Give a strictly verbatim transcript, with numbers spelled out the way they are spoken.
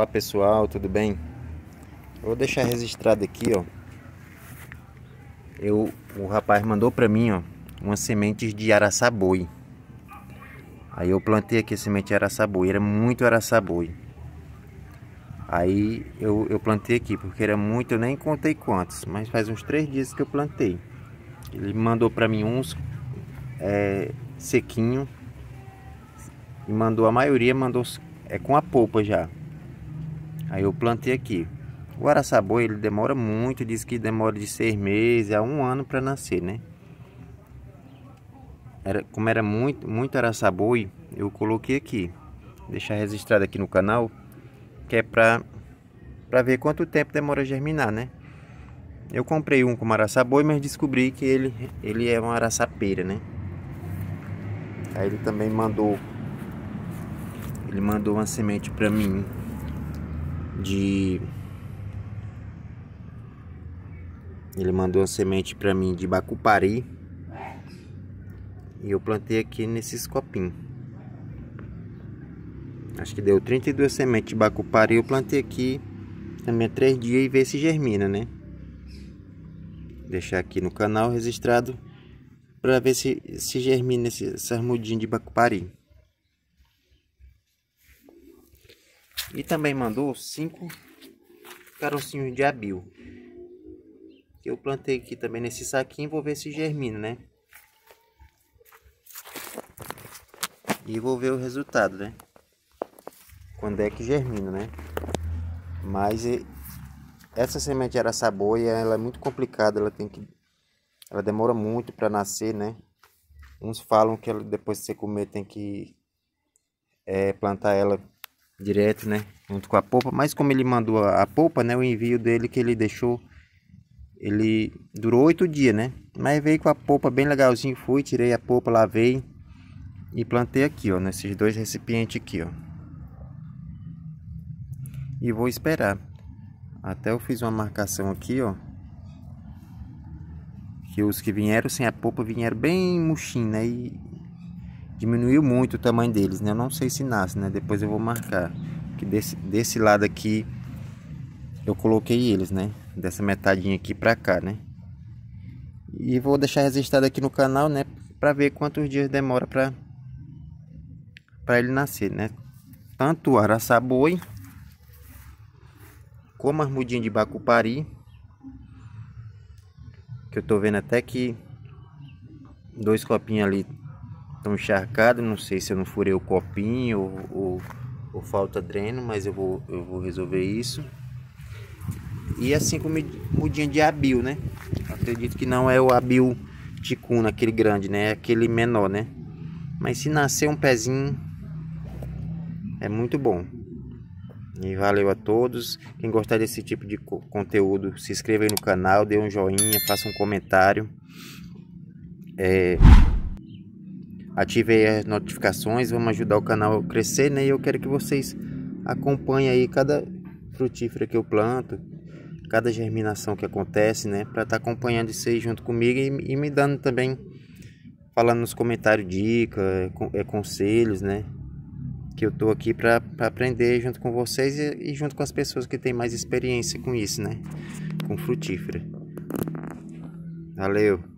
Fala pessoal, tudo bem? Eu vou deixar registrado aqui, ó. Eu, o rapaz mandou pra mim, ó, umas sementes de araçaboi. Aí eu plantei aqui a semente de araçaboi, era muito araçaboi. Aí eu, eu plantei aqui, porque era muito, eu nem contei quantos, mas faz uns três dias que eu plantei. Ele mandou pra mim uns é, sequinho e mandou a maioria, mandou é com a polpa já. Aí eu plantei aqui. O araçaboi ele demora muito, diz que demora de seis meses a um ano para nascer, né? Era, como era muito, muito araçaboi, eu coloquei aqui. Deixar registrado aqui no canal, que é para para ver quanto tempo demora a germinar, né? Eu comprei um com araçaboi, mas descobri que ele ele é uma araçapeira, né? Aí ele também mandou ele mandou uma semente para mim de Ele mandou uma semente para mim de bacupari. E eu plantei aqui nesses copinhos. Acho que deu trinta e duas sementes de bacupari. Eu plantei aqui também há três dias e ver se germina, né? Deixar aqui no canal registrado para ver se, se germina esse, essas mudinhas de bacupari. E também mandou cinco carocinhos de abil. Que eu plantei aqui também nesse saquinho. Vou ver se germina, né? E vou ver o resultado, né? Quando é que germina, né? Mas essa semente de araçaboi, ela é muito complicada. Ela tem que... Ela demora muito para nascer, né? Uns falam que ela, depois de você comer tem que é, plantar ela direto, né? Junto com a polpa. Mas como ele mandou a, a polpa, né? O envio dele que ele deixou... Ele durou oito dias, né? Mas veio com a polpa bem legalzinho. Fui, tirei a polpa, lavei. E plantei aqui, ó. Nesses dois recipientes aqui, ó. E vou esperar. Até eu fiz uma marcação aqui, ó. Que os que vieram sem a polpa vieram bem murchinhos, né? E diminuiu muito o tamanho deles, né? Eu não sei se nasce, né? Depois eu vou marcar. Que desse, desse lado aqui eu coloquei eles, né? Dessa metadinha aqui pra cá, né? E vou deixar registrado aqui no canal, né? Pra ver quantos dias demora pra, pra ele nascer, né? Tanto o araçaboi como as mudinhas de bacupari. Que eu tô vendo até que dois copinhos ali estão encharcados. Não sei se eu não furei o copinho ou, ou, ou falta dreno, mas eu vou, eu vou resolver isso. E assim com mudinha de abil, né? Acredito que não é o abil ticuna, aquele grande, né? É aquele menor, né? Mas se nascer um pezinho, é muito bom. E valeu a todos. Quem gostar desse tipo de conteúdo, se inscreva aí no canal, dê um joinha, faça um comentário. É, ative aí as notificações, vamos ajudar o canal a crescer, né? E eu quero que vocês acompanhem aí cada frutífera que eu planto, cada germinação que acontece, né? Para estar tá acompanhando isso aí junto comigo e, e me dando também, falando nos comentários dicas, é, conselhos, né? Que eu tô aqui para aprender junto com vocês e, e junto com as pessoas que têm mais experiência com isso, né? Com frutífera. Valeu!